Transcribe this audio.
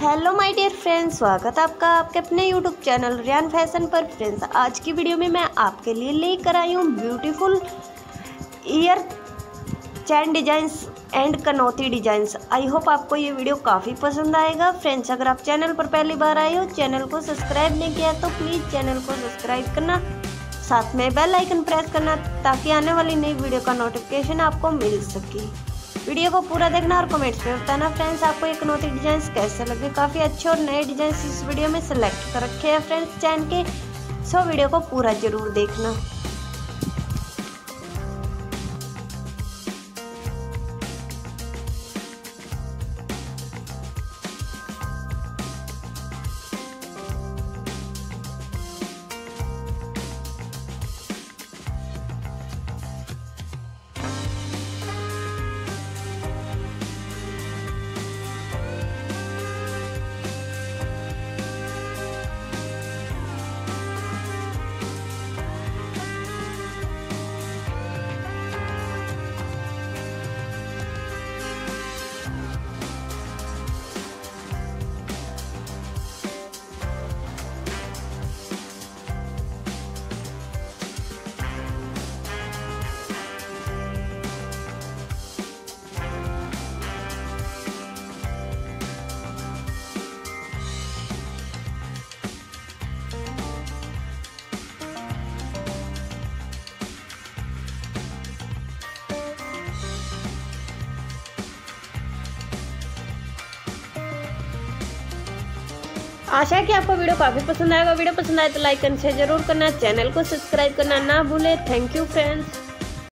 Hello my dear friends, स्वागत है आपका आपके अपने यूट्यूब चैनल रियान फैशन पर। फ्रेंड्स, आज की वीडियो में मैं आपके लिए लेकर आई हूँ beautiful ear chain designs and कनौती डिजाइंस। आई होप आपको ये वीडियो काफ़ी पसंद आएगा। फ्रेंड्स, अगर आप चैनल पर पहली बार आए हो, चैनल को सब्सक्राइब नहीं किया तो प्लीज़ चैनल को सब्सक्राइब करना, साथ में बेल आइकन प्रेस करना ताकि आने वाली नई वीडियो का नोटिफिकेशन आपको मिल सके। वीडियो को पूरा देखना और कमेंट्स में बताना फ्रेंड्स आपको ये कनौती डिजाइंस कैसे लगे। काफ़ी अच्छे और नए डिजाइंस इस वीडियो में सेलेक्ट कर रखे हैं फ्रेंड्स चैन के, सो वीडियो को पूरा जरूर देखना। आशा है कि आपको वीडियो काफ़ी पसंद आएगा। वीडियो पसंद आए तो लाइक एंड शेयर जरूर करना, चैनल को सब्सक्राइब करना ना भूले। Thank you friends.